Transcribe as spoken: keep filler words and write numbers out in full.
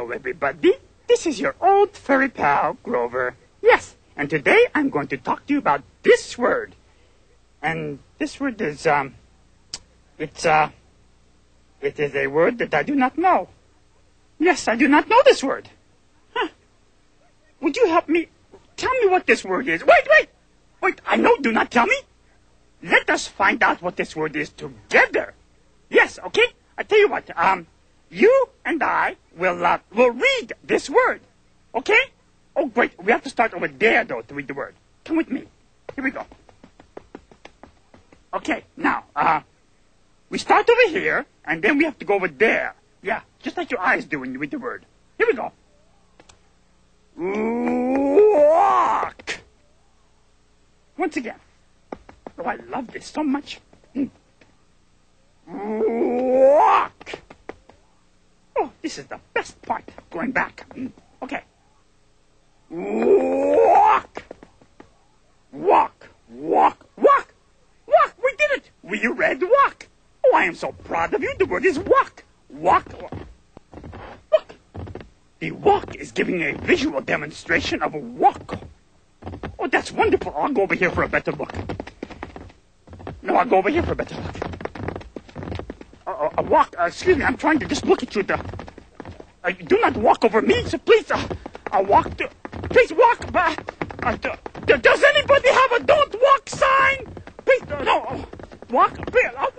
Hello, everybody. This is your old furry pal, Grover. Yes, and today I'm going to talk to you about this word. And this word is, um, it's, uh, it is a word that I do not know. Yes, I do not know this word. Huh. Would you help me? Tell me what this word is. Wait, wait, wait, I know, do not tell me. Let us find out what this word is together. Yes, okay? I tell you what, um, you and I will, uh, will read this word. Okay? Oh, great. We have to start over there, though, to read the word. Come with me. Here we go. Okay, now, uh, we start over here, and then we have to go over there. Yeah, just like your eyes do when you read the word. Here we go. Walk. Once again. Oh, I love this so much. Mm. Walk. Oh, this is the best part. Going back. Mm. Okay. Walk. Walk. Walk. Walk. Walk. We did it. We read walk. Oh, I am so proud of you. The word is walk. Walk. Look. The walk is giving a visual demonstration of a walk. Oh, that's wonderful. I'll go over here for a better look. No, I'll go over here for a better look. Uh, a walk. Uh, excuse me. I'm trying to just look at you. The, uh, do not walk over me. So please, uh, I'll walk. To, please walk. Uh, uh, does anybody have a "Don't Walk" sign? Please, uh, no. Walk. Please, I'll